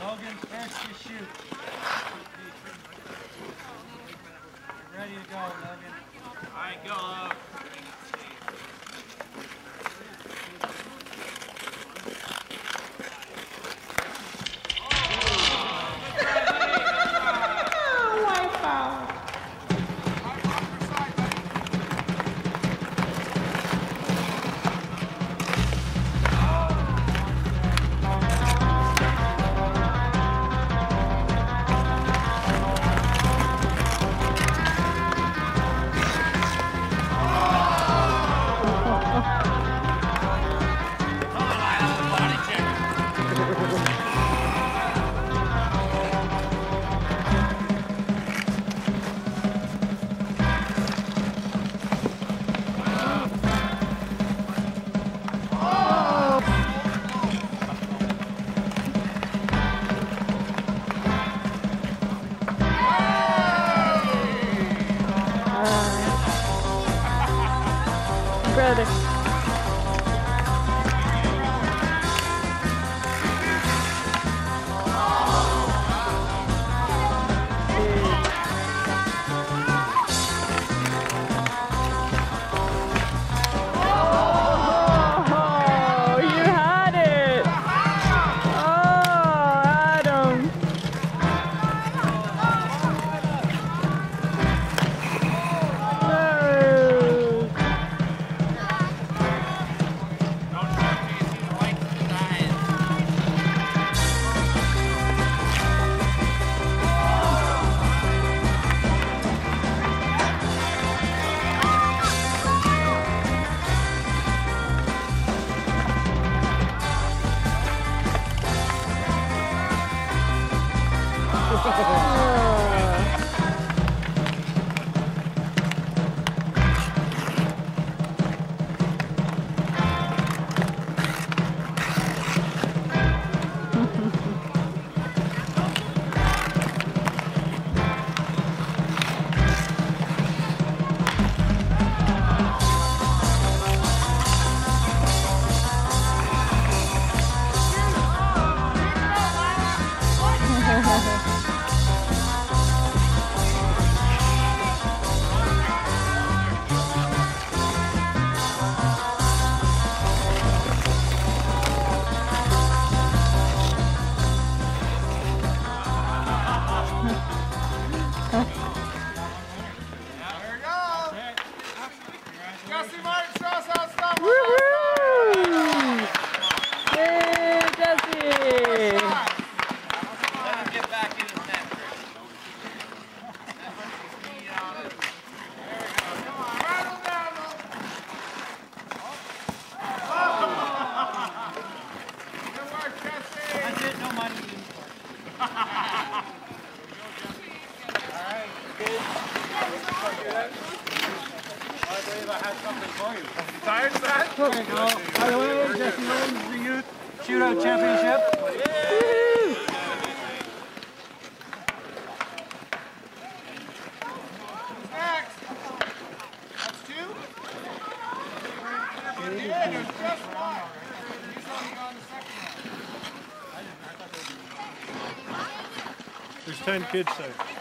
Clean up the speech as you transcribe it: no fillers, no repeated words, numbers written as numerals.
Logan, first you shoot. You're ready to go, Logan. All right, go. Brother. Tired of that? Okay, by the way, Jesse wins the youth shootout championship. Next. That's two. Yeah, there's just one. He's only on the second one. There's 10 kids there.